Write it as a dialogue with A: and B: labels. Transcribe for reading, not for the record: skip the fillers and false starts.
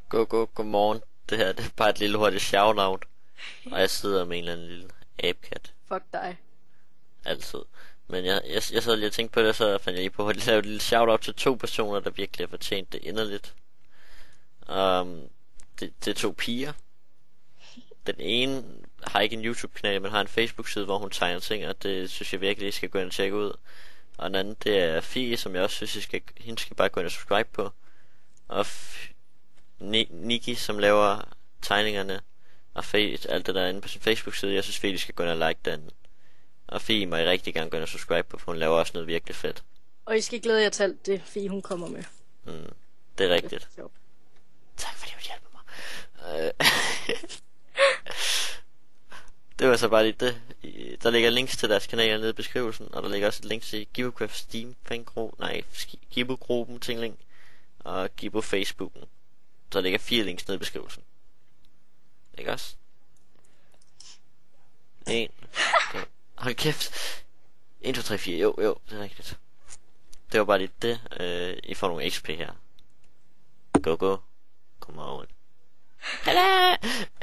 A: Godmorgen. Det her det er bare et lille hurtigt shout-out. Og jeg sidder med en eller anden lille abekat.
B: Fuck dig.
A: Altid. Men jeg sad lige og tænkte på det, så fandt jeg lige på at lave et lille shout-out til to personer, der virkelig har fortjent det inderligt. Det er to piger. Den ene har ikke en YouTube-kanal, men har en Facebook-side, hvor hun tegner ting, og det synes jeg virkelig, I skal gå ind og tjekke ud. Og den anden, det er Fie, som jeg også synes, hende skal bare gå ind og subscribe på. Og Niki, som laver tegningerne og alt det der inde på sin Facebook-side. Jeg synes, Fie skal gå ind og like den. Og Fie må I rigtig gerne gå ind og subscribe på, for hun laver også noget virkelig fedt.
B: Og I skal glæde jer til alt det, Fie hun kommer med.
A: Det er rigtigt.
B: Det er
A: Tak fordi du hjælper mig. Det var så bare lige det. Der ligger links til deres kanaler nede i beskrivelsen, og der ligger også et link til Gibocraft Steam Gibo-gruppen tingling og Gibo Facebooken. Så der ligger 4 links nede i beskrivelsen. Ikke også? 1 2, hold kæft. 1 2 3 4. Jo, det er rigtigt. Det var bare lige det. I får nogle XP her. Go. Come on. Hallo!